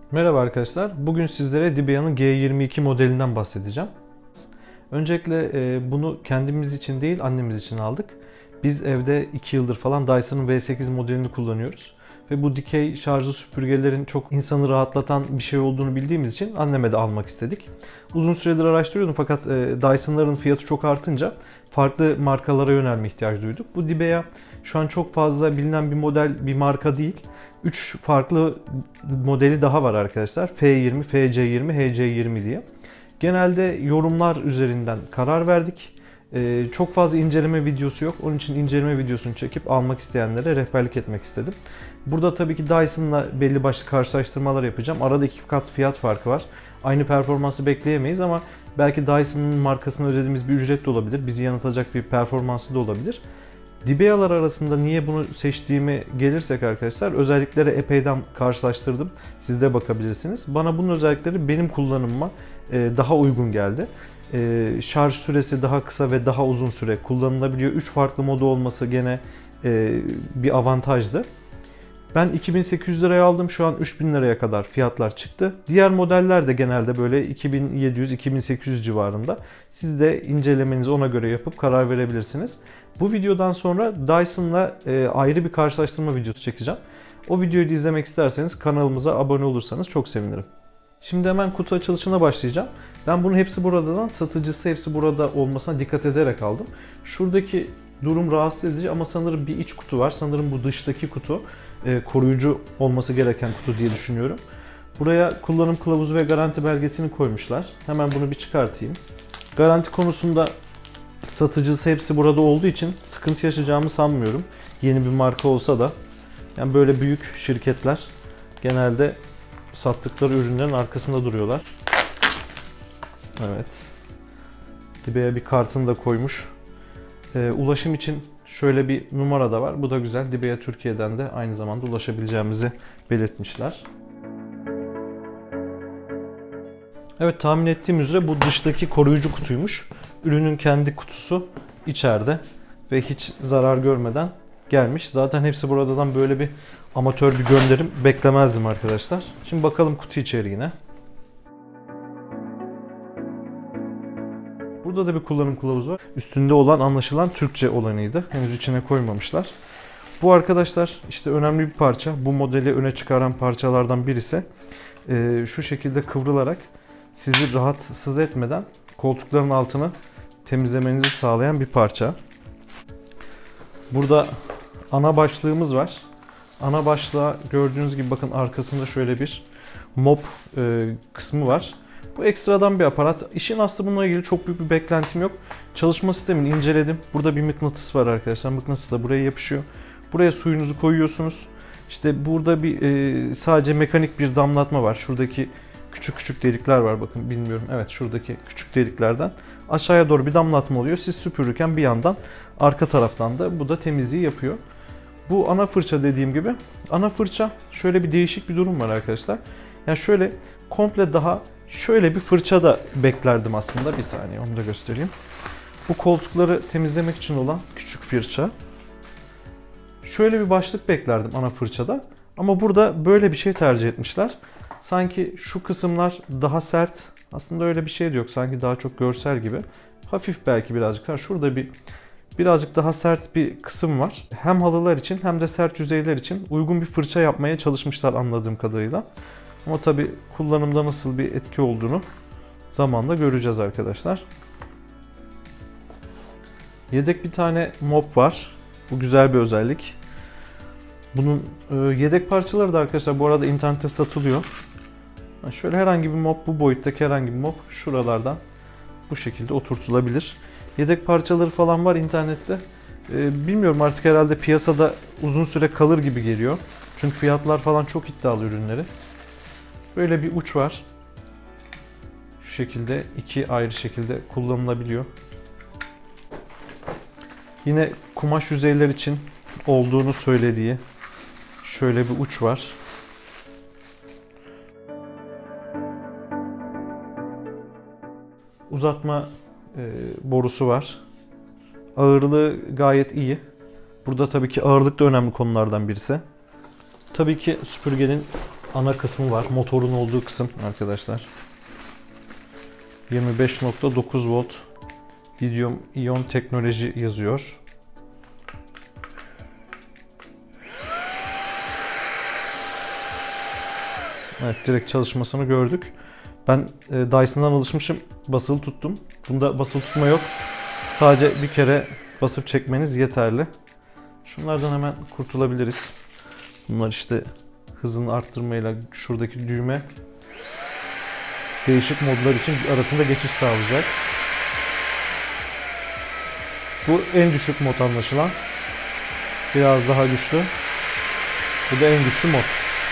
Merhaba arkadaşlar. Bugün sizlere Debian'ın G22 modelinden bahsedeceğim. Öncelikle bunu kendimiz için değil, annemiz için aldık. Biz evde 2 yıldır falan Dyson'ın V8 modelini kullanıyoruz. Ve bu dikey şarjlı süpürgelerin çok insanı rahatlatan bir şey olduğunu bildiğimiz için anneme de almak istedik. Uzun süredir araştırıyordum fakat Dyson'ların fiyatı çok artınca farklı markalara yönelme ihtiyacı duyduk. Bu Debea şu an çok fazla bilinen bir model, bir marka değil. 3 farklı modeli daha var arkadaşlar. F20, FC20, HC20 diye. Genelde yorumlar üzerinden karar verdik. Çok fazla inceleme videosu yok. Onun için inceleme videosunu çekip almak isteyenlere rehberlik etmek istedim. Burada tabii ki Dyson'la belli başlı karşılaştırmalar yapacağım. Arada 2 kat fiyat farkı var. Aynı performansı bekleyemeyiz ama belki Dyson'ın markasına ödediğimiz bir ücret de olabilir. Bizi yanıltacak bir performansı da olabilir. Debea'lar arasında niye bunu seçtiğime gelirsek arkadaşlar, özellikleri epeyden karşılaştırdım. Siz de bakabilirsiniz. Bana bunun özellikleri benim kullanımıma daha uygun geldi. Şarj süresi daha kısa ve daha uzun süre kullanılabiliyor. 3 farklı modu olması gene bir avantajdı. Ben 2800 liraya aldım. Şu an 3000 liraya kadar fiyatlar çıktı. Diğer modeller de genelde böyle 2700-2800 civarında. Siz de incelemenizi ona göre yapıp karar verebilirsiniz. Bu videodan sonra Dyson'la ayrı bir karşılaştırma videosu çekeceğim. O videoyu da izlemek isterseniz kanalımıza abone olursanız çok sevinirim. Şimdi hemen kutu açılışına başlayacağım. Ben bunu hepsi buradan, satıcısı hepsi burada olmasına dikkat ederek aldım. Şuradaki durum rahatsız edici ama sanırım bir iç kutu var. Sanırım bu dıştaki kutu koruyucu olması gereken kutu diye düşünüyorum. Buraya kullanım kılavuzu ve garanti belgesini koymuşlar. Hemen bunu bir çıkartayım. Garanti konusunda satıcısı hepsi burada olduğu için sıkıntı yaşayacağımı sanmıyorum. Yeni bir marka olsa da. Yani böyle büyük şirketler genelde sattıkları ürünlerin arkasında duruyorlar. Evet. Dibeye bir kartını da koymuş. Ulaşım için şöyle bir numara da var. Bu da güzel. Debea Türkiye'den de aynı zamanda ulaşabileceğimizi belirtmişler. Evet, tahmin ettiğim üzere bu dıştaki koruyucu kutuymuş. Ürünün kendi kutusu içeride ve hiç zarar görmeden gelmiş. Zaten hepsi buradan böyle bir amatör bir gönderim beklemezdim arkadaşlar. Şimdi bakalım kutu içeriğine. Burada da bir kullanım kılavuzu var. Üstünde olan anlaşılan Türkçe olanıydı. Henüz içine koymamışlar. Bu arkadaşlar işte önemli bir parça. Bu modeli öne çıkaran parçalardan birisi. Şu şekilde kıvrılarak sizi rahatsız etmeden koltukların altını temizlemenizi sağlayan bir parça. Burada ana başlığımız var. Ana başlığa gördüğünüz gibi bakın arkasında şöyle bir mop kısmı var. Bu ekstradan bir aparat. İşin aslı bununla ilgili çok büyük bir beklentim yok. Çalışma sistemini inceledim. Burada bir mıknatıs var arkadaşlar. Mıknatıs da buraya yapışıyor. Buraya suyunuzu koyuyorsunuz. İşte burada bir sadece mekanik bir damlatma var. Şuradaki küçük küçük delikler var. Bakın bilmiyorum. Evet, şuradaki küçük deliklerden aşağıya doğru bir damlatma oluyor. Siz süpürürken bir yandan arka taraftan da bu da temizliği yapıyor. Bu ana fırça dediğim gibi. Ana fırça şöyle bir değişik bir durum var arkadaşlar. Yani şöyle komple daha şöyle bir fırça da beklerdim aslında. Bir saniye onu da göstereyim. Bu koltukları temizlemek için olan küçük fırça. Şöyle bir başlık beklerdim ana fırçada. Ama burada böyle bir şey tercih etmişler. Sanki şu kısımlar daha sert. Aslında öyle bir şey de yok. Sanki daha çok görsel gibi. Hafif belki birazcık daha. Şurada birazcık daha sert bir kısım var. Hem halılar için hem de sert yüzeyler için uygun bir fırça yapmaya çalışmışlar anladığım kadarıyla. Ama tabi kullanımda nasıl bir etki olduğunu zamanla göreceğiz arkadaşlar. Yedek bir tane mop var. Bu güzel bir özellik. Bunun yedek parçaları da arkadaşlar bu arada internette satılıyor. Şöyle herhangi bir mop, bu boyuttaki herhangi bir mop şuralardan bu şekilde oturtulabilir. Yedek parçaları falan var internette. Bilmiyorum, artık herhalde piyasada uzun süre kalır gibi geliyor. Çünkü fiyatlar falan çok iddialı ürünleri. Böyle bir uç var. Şu şekilde iki ayrı şekilde kullanılabiliyor. Yine kumaş yüzeyler için olduğunu söylediği şöyle bir uç var. Uzatma borusu var. Ağırlığı gayet iyi. Burada tabii ki ağırlık da önemli konulardan birisi. Tabii ki süpürgenin ana kısmı var. Motorun olduğu kısım arkadaşlar. 25.9 volt lityum iyon teknoloji yazıyor. Evet, direkt çalışmasını gördük. Ben Dyson'dan alışmışım. Basılı tuttum. Bunda basılı tutma yok. Sadece bir kere basıp çekmeniz yeterli. Şunlardan hemen kurtulabiliriz. Bunlar işte hızını arttırmayla şuradaki düğme değişik modlar için arasında geçiş sağlayacak. Bu en düşük mod anlaşılan. Biraz daha güçlü. Bu da en güçlü mod.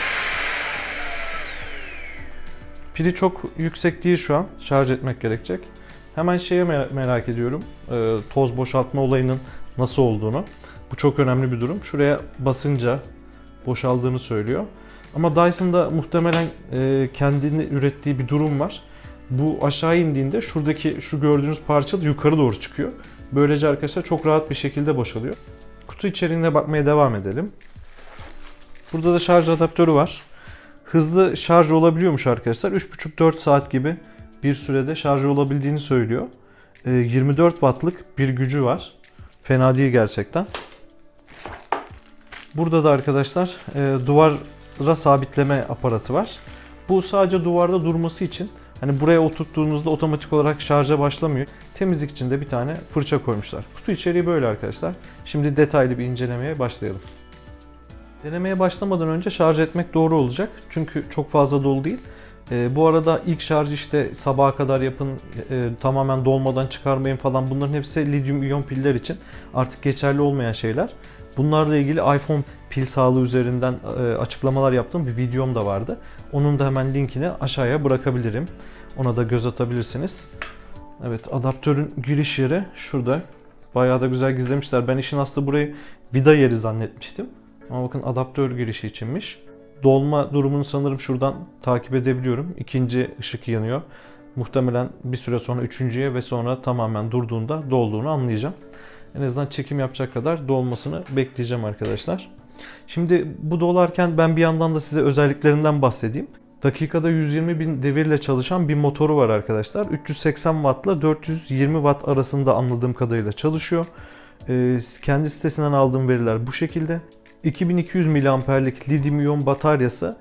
Pili çok yüksek değil şu an. Şarj etmek gerekecek. Hemen şeye merak ediyorum. Toz boşaltma olayının nasıl olduğunu. Bu çok önemli bir durum. Şuraya basınca boşaldığını söylüyor. Ama Dyson'da muhtemelen kendini ürettiği bir durum var. Bu aşağı indiğinde şuradaki şu gördüğünüz parça da yukarı doğru çıkıyor. Böylece arkadaşlar çok rahat bir şekilde boşalıyor. Kutu içeriğine bakmaya devam edelim. Burada da şarj adaptörü var. Hızlı şarj olabiliyormuş arkadaşlar. 3,5-4 saat gibi bir sürede şarj olabildiğini söylüyor. 24 wattlık bir gücü var. Fena değil gerçekten. Burada da arkadaşlar duvara sabitleme aparatı var. Bu sadece duvarda durması için, hani buraya oturttuğunuzda otomatik olarak şarja başlamıyor. Temizlik için de bir tane fırça koymuşlar. Kutu içeriği böyle arkadaşlar. Şimdi detaylı bir incelemeye başlayalım. Denemeye başlamadan önce şarj etmek doğru olacak. Çünkü çok fazla dolu değil. Bu arada ilk şarjı işte sabaha kadar yapın, tamamen dolmadan çıkarmayın falan, bunların hepsi lityum iyon piller için artık geçerli olmayan şeyler. Bunlarla ilgili iPhone pil sağlığı üzerinden açıklamalar yaptığım bir videom da vardı. Onun da hemen linkini aşağıya bırakabilirim. Ona da göz atabilirsiniz. Evet, adaptörün giriş yeri şurada. Bayağı da güzel gizlemişler. Ben işin aslı burayı vida yeri zannetmiştim. Ama bakın adaptör girişi içinmiş. Dolma durumunu sanırım şuradan takip edebiliyorum. İkinci ışık yanıyor. Muhtemelen bir süre sonra üçüncüye ve sonra tamamen durduğunda dolduğunu anlayacağım. En azından çekim yapacak kadar dolmasını bekleyeceğim arkadaşlar. Şimdi bu dolarken ben bir yandan da size özelliklerinden bahsedeyim. Dakikada 120.000 devirle çalışan bir motoru var arkadaşlar. 380 Watt ile 420 Watt arasında anladığım kadarıyla çalışıyor. Kendi sitesinden aldığım veriler bu şekilde. 2200 mAh'lik lityum iyon bataryası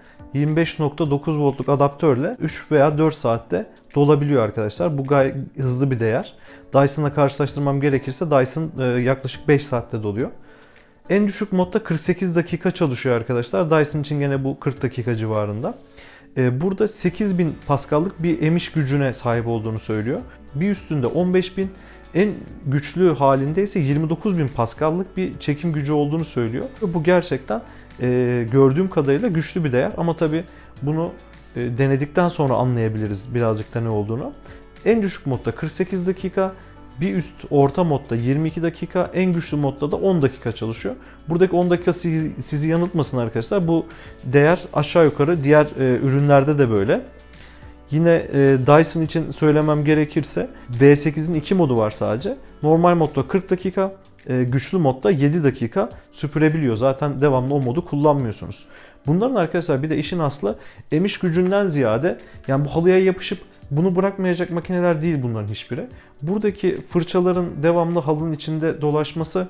25.9 voltluk adaptörle 3 veya 4 saatte dolabiliyor arkadaşlar. Bu gayet hızlı bir değer. Dyson'la karşılaştırmam gerekirse Dyson yaklaşık 5 saatte doluyor. En düşük modda 48 dakika çalışıyor arkadaşlar. Dyson için gene bu 40 dakika civarında. Burada 8000 Pascal'lık bir emiş gücüne sahip olduğunu söylüyor. Bir üstünde 15.000, en güçlü halinde ise 29.000 Pascal'lık bir çekim gücü olduğunu söylüyor. Bu gerçekten gördüğüm kadarıyla güçlü bir değer. Ama tabi bunu denedikten sonra anlayabiliriz birazcık da ne olduğunu. En düşük modda 48 dakika, bir üst orta modda 22 dakika, en güçlü modda da 10 dakika çalışıyor. Buradaki 10 dakika sizi yanıltmasın arkadaşlar. Bu değer aşağı yukarı diğer ürünlerde de böyle. Yine Dyson için söylemem gerekirse V8'in 2 modu var sadece. Normal modda 40 dakika, güçlü modda 7 dakika süpürebiliyor. Zaten devamlı o modu kullanmıyorsunuz. Bunların arkadaşlar bir de işin aslı emiş gücünden ziyade, yani bu halıya yapışıp bunu bırakmayacak makineler değil bunların hiçbiri. Buradaki fırçaların devamlı halının içinde dolaşması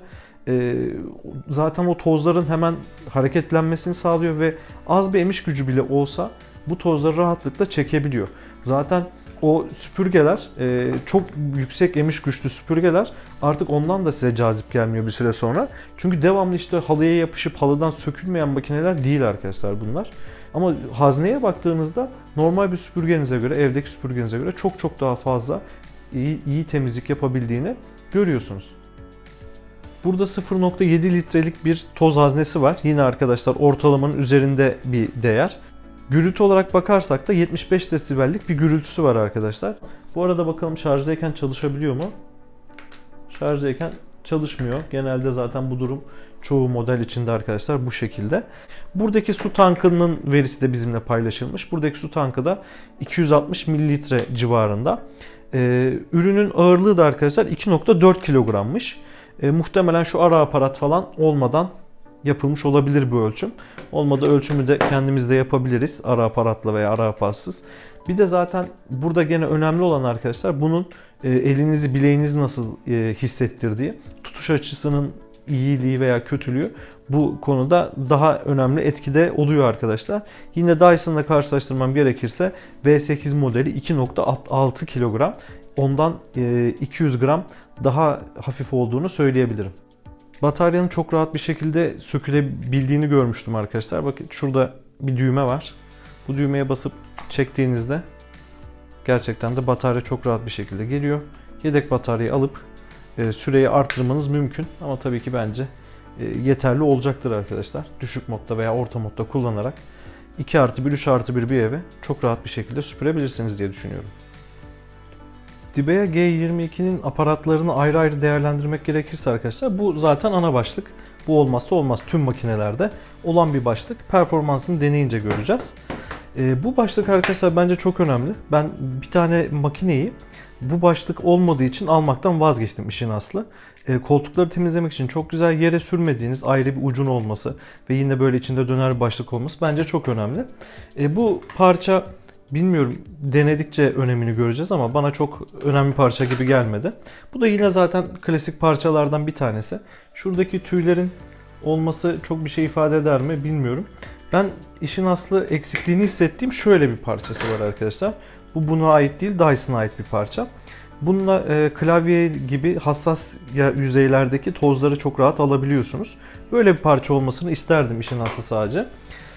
zaten o tozların hemen hareketlenmesini sağlıyor ve az bir emiş gücü bile olsa bu tozları rahatlıkla çekebiliyor. Zaten o süpürgeler çok yüksek emiş güçlü süpürgeler artık ondan da size cazip gelmiyor bir süre sonra. Çünkü devamlı işte halıya yapışıp halıdan sökülmeyen makineler değil arkadaşlar bunlar. Ama hazneye baktığınızda normal bir süpürgenize göre, evdeki süpürgenize göre çok çok daha fazla iyi temizlik yapabildiğini görüyorsunuz. Burada 0.7 litrelik bir toz haznesi var. Yine arkadaşlar ortalamanın üzerinde bir değer. Gürültü olarak bakarsak da 75 desibellik bir gürültüsü var arkadaşlar. Bu arada bakalım şarjdayken çalışabiliyor mu? Şarjdayken çalışmıyor. Genelde zaten bu durum çoğu model içinde arkadaşlar bu şekilde. Buradaki su tankının verisi de bizimle paylaşılmış. Buradaki su tankı da 260 mililitre civarında. Ürünün ağırlığı da arkadaşlar 2.4 kilogrammış. Muhtemelen şu ara aparat falan olmadan yapılmış olabilir bu ölçüm. Olmadı ölçümü de kendimiz de yapabiliriz ara aparatla veya ara aparatsız. Bir de zaten burada gene önemli olan arkadaşlar bunun elinizi bileğinizi nasıl hissettirdiği, tutuş açısının iyiliği veya kötülüğü bu konuda daha önemli etkide oluyor arkadaşlar. Yine Dyson'la karşılaştırmam gerekirse V8 modeli 2.6 kilogram, ondan 200 gram daha hafif olduğunu söyleyebilirim. Bataryanın çok rahat bir şekilde sökülebildiğini görmüştüm arkadaşlar. Bakın şurada bir düğme var. Bu düğmeye basıp çektiğinizde gerçekten de batarya çok rahat bir şekilde geliyor. Yedek bataryayı alıp süreyi arttırmanız mümkün ama tabii ki bence yeterli olacaktır arkadaşlar. Düşük modda veya orta modda kullanarak 2+1, 3+1 bir eve çok rahat bir şekilde süpürebilirsiniz diye düşünüyorum. Dibea G22'nin aparatlarını ayrı ayrı değerlendirmek gerekirse arkadaşlar bu zaten ana başlık. Bu olmazsa olmaz tüm makinelerde olan bir başlık. Performansını deneyince göreceğiz. Bu başlık arkadaşlar bence çok önemli. Ben bir tane makineyi bu başlık olmadığı için almaktan vazgeçtim işin aslı. Koltukları temizlemek için çok güzel, yere sürmediğiniz ayrı bir ucun olması ve yine böyle içinde döner bir başlık olması bence çok önemli. Bu parça bilmiyorum, denedikçe önemini göreceğiz ama bana çok önemli parça gibi gelmedi. Bu da yine zaten klasik parçalardan bir tanesi. Şuradaki tüylerin olması çok bir şey ifade eder mi bilmiyorum. Ben işin aslı eksikliğini hissettiğim şöyle bir parçası var arkadaşlar. Bu buna ait değil, Dyson'a ait bir parça. Bununla klavye gibi hassas yüzeylerdeki tozları çok rahat alabiliyorsunuz. Böyle bir parça olmasını isterdim işin aslı sadece.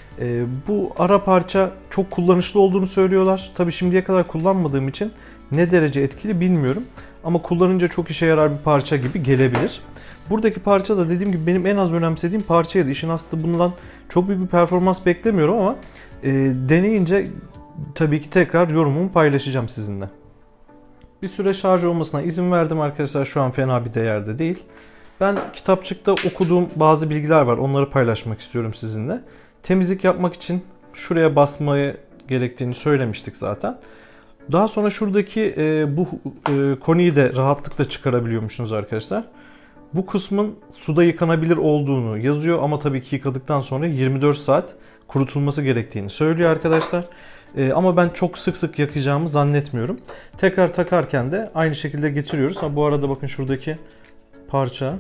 Bu ara parça çok kullanışlı olduğunu söylüyorlar. Tabii şimdiye kadar kullanmadığım için ne derece etkili bilmiyorum. Ama kullanınca çok işe yarar bir parça gibi gelebilir. Buradaki parça da dediğim gibi benim en az önemsediğim parçaydı. İşin aslı bundan çok büyük bir performans beklemiyorum ama deneyince tabii ki tekrar yorumumu paylaşacağım sizinle. Bir süre şarj olmasına izin verdim arkadaşlar. Şu an fena bir değerde değil. Ben kitapçıkta okuduğum bazı bilgiler var. Onları paylaşmak istiyorum sizinle. Temizlik yapmak için şuraya basmaya gerektiğini söylemiştik zaten. Daha sonra şuradaki bu koniyi de rahatlıkla çıkarabiliyormuşsunuz arkadaşlar. Bu kısmın suda yıkanabilir olduğunu yazıyor ama tabii ki yıkadıktan sonra 24 saat kurutulması gerektiğini söylüyor arkadaşlar. Ama ben çok sık sık yakacağımı zannetmiyorum. Tekrar takarken de aynı şekilde getiriyoruz. Ha, bu arada bakın şuradaki parça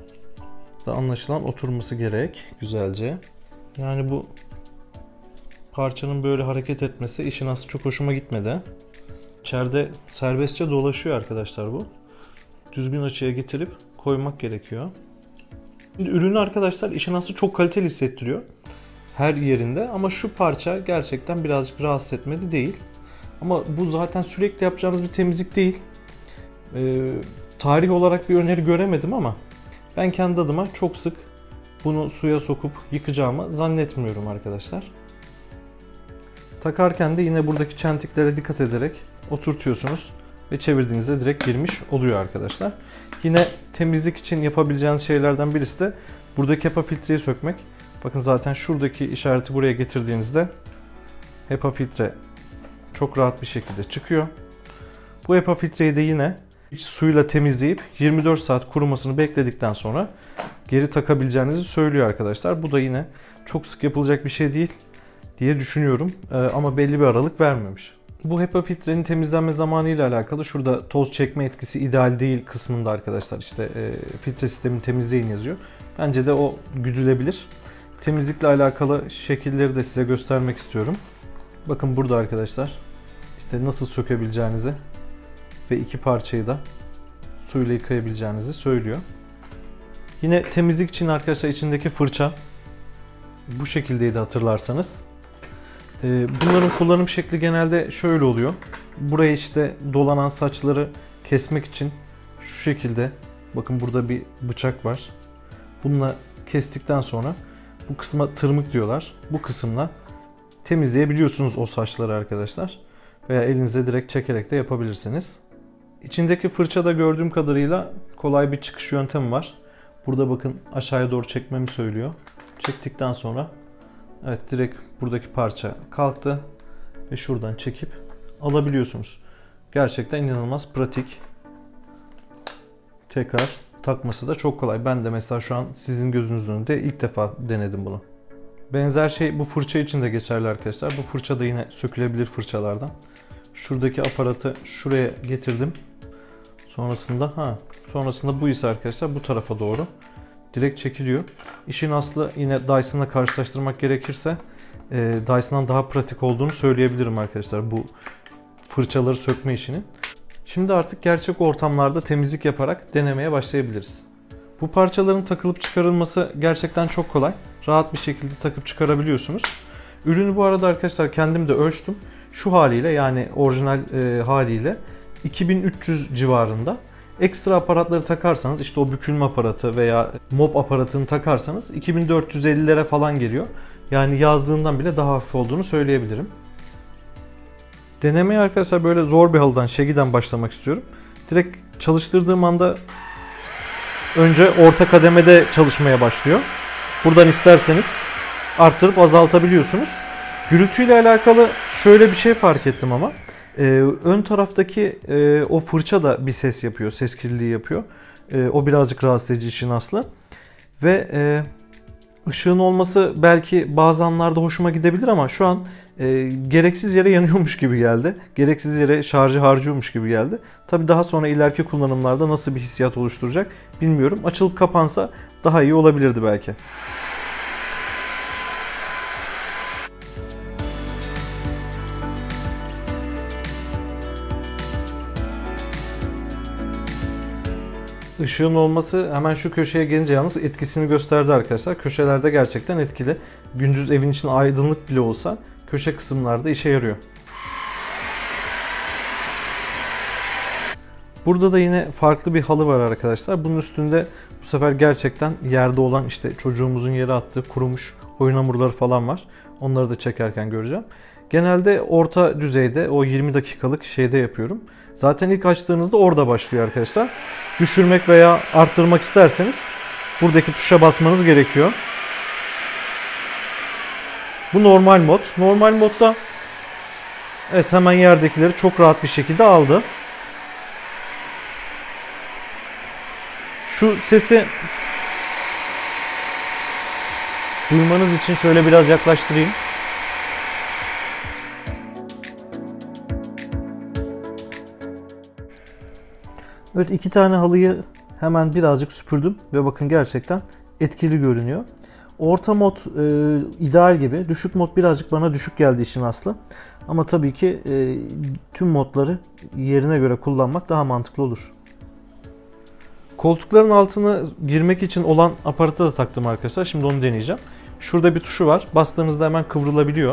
da anlaşılan oturması gerek güzelce. Yani bu parçanın böyle hareket etmesi işin aslı çok hoşuma gitmedi. İçeride serbestçe dolaşıyor arkadaşlar bu. Düzgün açıya getirip koymak gerekiyor. Şimdi ürünü arkadaşlar işin aslı çok kaliteli hissettiriyor. Her yerinde ama şu parça gerçekten birazcık rahatsız etmedi değil. Ama bu zaten sürekli yapacağınız bir temizlik değil. Tarih olarak bir öneri göremedim ama ben kendi adıma çok sık bunu suya sokup yıkacağımı zannetmiyorum arkadaşlar. Takarken de yine buradaki çentiklere dikkat ederek oturtuyorsunuz ve çevirdiğinizde direkt girmiş oluyor arkadaşlar. Yine temizlik için yapabileceğiniz şeylerden birisi de buradaki HEPA filtreyi sökmek. Bakın zaten şuradaki işareti buraya getirdiğinizde HEPA filtre çok rahat bir şekilde çıkıyor. Bu HEPA filtreyi de yine suyla temizleyip 24 saat kurumasını bekledikten sonra geri takabileceğinizi söylüyor arkadaşlar. Bu da yine çok sık yapılacak bir şey değil diye düşünüyorum ama belli bir aralık vermemiş. Bu HEPA filtrenin temizlenme zamanı ile alakalı şurada toz çekme etkisi ideal değil kısmında arkadaşlar işte filtre sistemini temizleyin yazıyor. Bence de o güdülebilir. Temizlikle alakalı şekilleri de size göstermek istiyorum. Bakın burada arkadaşlar işte nasıl sökebileceğinizi ve iki parçayı da suyla yıkayabileceğinizi söylüyor. Yine temizlik için arkadaşlar içindeki fırça bu şekildeydi hatırlarsanız. Bunların kullanım şekli genelde şöyle oluyor. Buraya işte dolanan saçları kesmek için şu şekilde bakın burada bir bıçak var. Bununla kestikten sonra bu kısma tırmık diyorlar. Bu kısımla temizleyebiliyorsunuz o saçları arkadaşlar. Veya elinize direkt çekerek de yapabilirsiniz. İçindeki fırçada gördüğüm kadarıyla kolay bir çıkış yöntemi var. Burada bakın aşağıya doğru çekmemi söylüyor. Çektikten sonra evet direkt buradaki parça kalktı ve şuradan çekip alabiliyorsunuz. Gerçekten inanılmaz pratik. Tekrar takması da çok kolay. Ben de mesela şu an sizin gözünüzün önünde ilk defa denedim bunu. Benzer şey bu fırça için de geçerli arkadaşlar. Bu fırça da yine sökülebilir fırçalardan. Şuradaki aparatı şuraya getirdim. Sonrasında bu ise arkadaşlar bu tarafa doğru direkt çekiliyor. İşin aslı yine Dyson'la karşılaştırmak gerekirse Dyson'dan daha pratik olduğunu söyleyebilirim arkadaşlar bu fırçaları sökme işinin. Şimdi artık gerçek ortamlarda temizlik yaparak denemeye başlayabiliriz. Bu parçaların takılıp çıkarılması gerçekten çok kolay. Rahat bir şekilde takıp çıkarabiliyorsunuz. Ürünü bu arada arkadaşlar kendim de ölçtüm. Şu haliyle, yani orijinal haliyle 2300 civarında. Ekstra aparatları takarsanız, işte o bükülme aparatı veya mop aparatını takarsanız 2450'lere falan geliyor. Yani yazdığından bile daha hafif olduğunu söyleyebilirim. Denemeye arkadaşlar böyle zor bir halıdan, Şegi'den başlamak istiyorum. Direkt çalıştırdığım anda önce orta kademede çalışmaya başlıyor. Buradan isterseniz arttırıp azaltabiliyorsunuz. Gürültüyle alakalı şöyle bir şey fark ettim ama. Ön taraftaki o fırça da bir ses yapıyor, ses kirliliği yapıyor. O birazcık rahatsız edici işin aslı. Ve ışığın olması belki bazı anlarda hoşuma gidebilir ama şu an gereksiz yere yanıyormuş gibi geldi. Gereksiz yere şarjı harcıyormuş gibi geldi. Tabi daha sonra ileriki kullanımlarda nasıl bir hissiyat oluşturacak bilmiyorum. Açılıp kapansa daha iyi olabilirdi belki. Işığın olması hemen şu köşeye gelince yalnız etkisini gösterdi arkadaşlar. Köşelerde gerçekten etkili. Gündüz evin için aydınlık bile olsa köşe kısımlarda işe yarıyor. Burada da yine farklı bir halı var arkadaşlar. Bunun üstünde bu sefer gerçekten yerde olan, işte çocuğumuzun yere attığı kurumuş oyun hamurları falan var. Onları da çekerken göreceğim. Genelde orta düzeyde o 20 dakikalık şeyde yapıyorum. Zaten ilk açtığınızda orada başlıyor arkadaşlar. Düşürmek veya arttırmak isterseniz buradaki tuşa basmanız gerekiyor. Bu normal mod. Normal modda evet, hemen yerdekileri çok rahat bir şekilde aldı. Şu sesi duymanız için şöyle biraz yaklaştırayım. Evet, 2 tane halıyı hemen birazcık süpürdüm ve bakın gerçekten etkili görünüyor. Orta mod ideal gibi. Düşük mod birazcık bana düşük geldi işin aslı. Ama tabii ki tüm modları yerine göre kullanmak daha mantıklı olur. Koltukların altına girmek için olan aparatı da taktım arkadaşlar. Şimdi onu deneyeceğim. Şurada bir tuşu var. Bastığınızda hemen kıvrılabiliyor.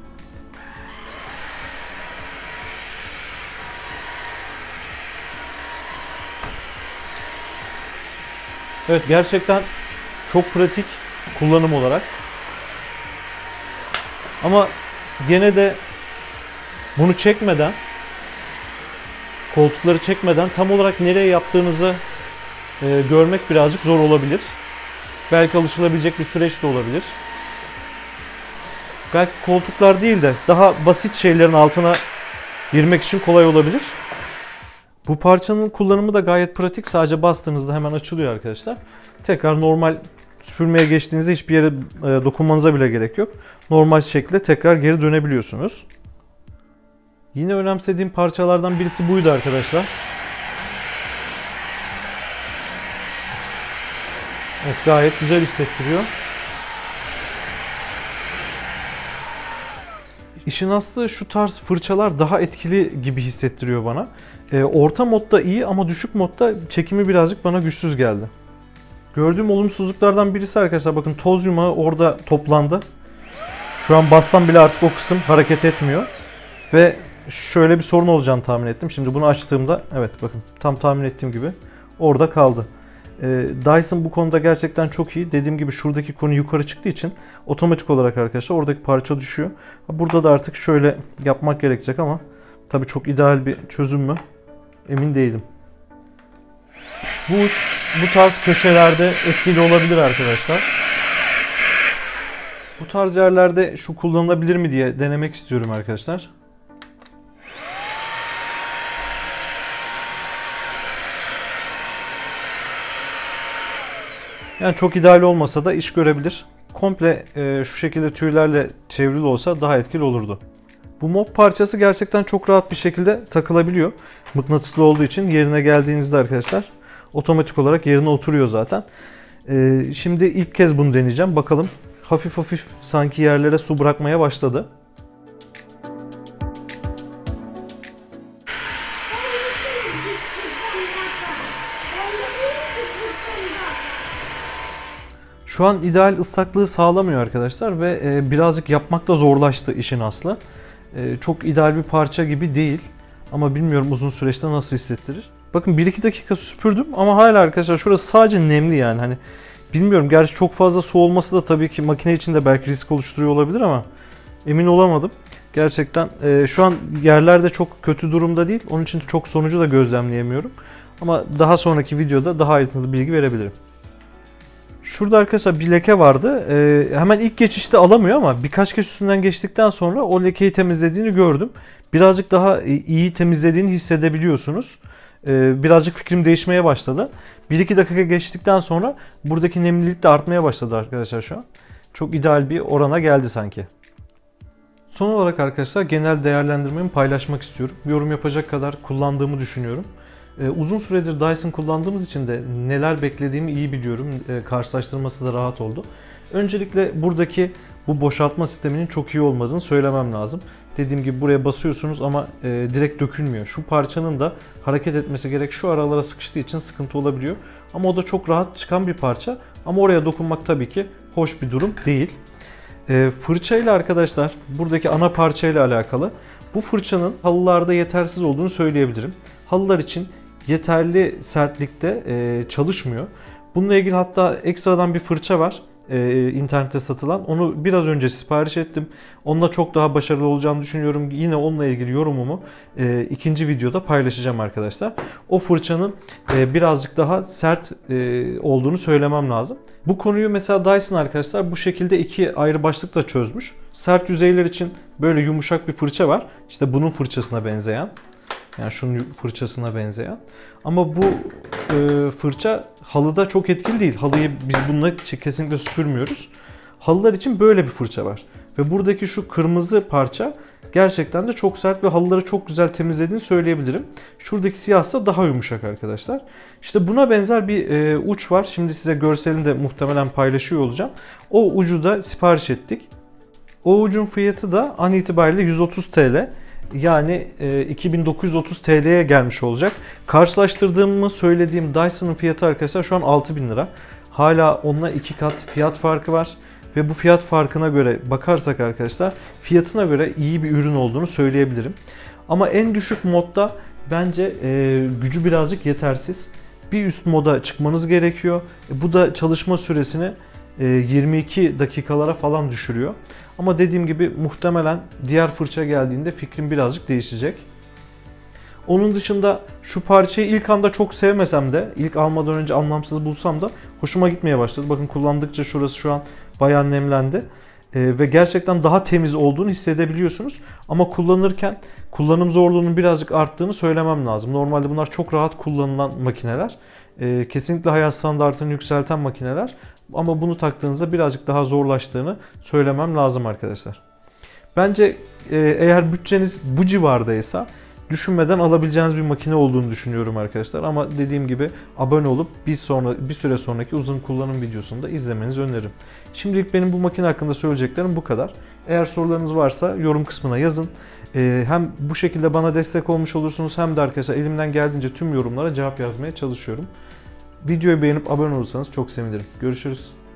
Evet, gerçekten çok pratik kullanım olarak. Ama gene de bunu çekmeden, koltukları çekmeden tam olarak nereye yaptığınızı görmek birazcık zor olabilir. Belki alışılabilecek bir süreç de olabilir. Belki koltuklar değil de daha basit şeylerin altına girmek için kolay olabilir. Bu parçanın kullanımı da gayet pratik. Sadece bastığınızda hemen açılıyor arkadaşlar. Tekrar normal süpürmeye geçtiğinizde hiçbir yere dokunmanıza bile gerek yok. Normal şekilde tekrar geri dönebiliyorsunuz. Yine önemsediğim parçalardan birisi buydu arkadaşlar. Evet, gayet güzel hissettiriyor. İşin aslı şu tarz fırçalar daha etkili gibi hissettiriyor bana. Orta modda iyi ama düşük modda çekimi birazcık bana güçsüz geldi. Gördüğüm olumsuzluklardan birisi arkadaşlar, bakın toz yumağı orada toplandı. Şu an bassam bile artık o kısım hareket etmiyor. Ve şöyle bir sorun olacağını tahmin ettim. Şimdi bunu açtığımda evet, bakın tam tahmin ettiğim gibi orada kaldı. Dyson bu konuda gerçekten çok iyi. Dediğim gibi şuradaki konu yukarı çıktığı için otomatik olarak arkadaşlar oradaki parça düşüyor. Burada da artık şöyle yapmak gerekecek ama tabii çok ideal bir çözüm mü emin değilim. Bu uç bu tarz köşelerde etkili olabilir arkadaşlar. Bu tarz yerlerde şu kullanılabilir mi diye denemek istiyorum arkadaşlar. Yani çok ideal olmasa da iş görebilir. Komple şu şekilde tüylerle çevrili olsa daha etkili olurdu. Bu mop parçası gerçekten çok rahat bir şekilde takılabiliyor. Mıknatıslı olduğu için yerine geldiğinizde arkadaşlar otomatik olarak yerine oturuyor zaten. Şimdi ilk kez bunu deneyeceğim. Bakalım, hafif hafif sanki yerlere su bırakmaya başladı. Şu an ideal ıslaklığı sağlamıyor arkadaşlar ve birazcık yapmakta zorlaştı işin aslı. Çok ideal bir parça gibi değil ama bilmiyorum uzun süreçte nasıl hissettirir. Bakın 1-2 dakika süpürdüm ama hala arkadaşlar şurası sadece nemli yani. Hani bilmiyorum, gerçi çok fazla su olması da tabii ki makine için de belki risk oluşturuyor olabilir ama emin olamadım. Gerçekten şu an yerlerde çok kötü durumda değil. Onun için çok sonucu da gözlemleyemiyorum. Ama daha sonraki videoda daha ayrıntılı bilgi verebilirim. Şurada arkadaşlar bir leke vardı. Hemen ilk geçişte alamıyor ama birkaç kez üstünden geçtikten sonra o lekeyi temizlediğini gördüm. Birazcık daha iyi temizlediğini hissedebiliyorsunuz. Birazcık fikrim değişmeye başladı. 1-2 dakika geçtikten sonra buradaki nemlilik de artmaya başladı arkadaşlar şu an. Çok ideal bir orana geldi sanki. Son olarak arkadaşlar genel değerlendirmemi paylaşmak istiyorum. Yorum yapacak kadar kullandığımı düşünüyorum. Uzun süredir Dyson kullandığımız için de neler beklediğimi iyi biliyorum. Karşılaştırması da rahat oldu. Öncelikle buradaki bu boşaltma sisteminin çok iyi olmadığını söylemem lazım. Dediğim gibi buraya basıyorsunuz ama direkt dökülmüyor. Şu parçanın da hareket etmesi gerek, şu aralara sıkıştığı için sıkıntı olabiliyor. Ama o da çok rahat çıkan bir parça. Ama oraya dokunmak tabii ki hoş bir durum değil. Fırçayla arkadaşlar, buradaki ana parçayla alakalı. Bu fırçanın halılarda yetersiz olduğunu söyleyebilirim. Halılar için yeterli sertlikte çalışmıyor. Bununla ilgili hatta ekstradan bir fırça var internette satılan. Onu biraz önce sipariş ettim. Onunla çok daha başarılı olacağını düşünüyorum. Yine onunla ilgili yorumumu ikinci videoda paylaşacağım arkadaşlar. O fırçanın birazcık daha sert olduğunu söylemem lazım. Bu konuyu mesela Dyson arkadaşlar bu şekilde iki ayrı başlıkla çözmüş. Sert yüzeyler için böyle yumuşak bir fırça var. İşte bunun fırçasına benzeyen. Yani şunun fırçasına benzeyen. Ama bu fırça halıda çok etkili değil. Halıyı biz bununla kesinlikle süpürmüyoruz. Halılar için böyle bir fırça var. Ve buradaki şu kırmızı parça gerçekten de çok sert ve halıları çok güzel temizlediğini söyleyebilirim. Şuradaki siyahsa daha yumuşak arkadaşlar. İşte buna benzer bir uç var. Şimdi size görselini de muhtemelen paylaşıyor olacağım. O ucu da sipariş ettik. O ucun fiyatı da an itibariyle 130 TL. Yani 2930 TL'ye gelmiş olacak. Karşılaştırdığımı söylediğim Dyson'ın fiyatı arkadaşlar şu an 6000 lira. Hala onunla 2 kat fiyat farkı var. Ve bu fiyat farkına göre bakarsak arkadaşlar fiyatına göre iyi bir ürün olduğunu söyleyebilirim. Ama en düşük modda bence gücü birazcık yetersiz. Bir üst moda çıkmanız gerekiyor. Bu da çalışma süresini 22 dakikalara falan düşürüyor. Ama dediğim gibi muhtemelen diğer fırça geldiğinde fikrim birazcık değişecek. Onun dışında şu parçayı ilk anda çok sevmesem de, ilk almadan önce anlamsız bulsam da hoşuma gitmeye başladı. Bakın kullandıkça şurası şu an bayağı nemlendi. Ve gerçekten daha temiz olduğunu hissedebiliyorsunuz. Ama kullanırken kullanım zorluğunun birazcık arttığını söylemem lazım. Normalde bunlar çok rahat kullanılan makineler. Kesinlikle hayat standartını yükselten makineler. Ama bunu taktığınızda birazcık daha zorlaştığını söylemem lazım arkadaşlar. Bence eğer bütçeniz bu civardaysa düşünmeden alabileceğiniz bir makine olduğunu düşünüyorum arkadaşlar. Ama dediğim gibi abone olup bir süre sonraki uzun kullanım videosunu da izlemenizi öneririm. Şimdilik benim bu makine hakkında söyleyeceklerim bu kadar. Eğer sorularınız varsa yorum kısmına yazın. Hem bu şekilde bana destek olmuş olursunuz hem de arkadaşlar elimden geldiğince tüm yorumlara cevap yazmaya çalışıyorum. Videoyu beğenip abone olursanız çok sevinirim. Görüşürüz.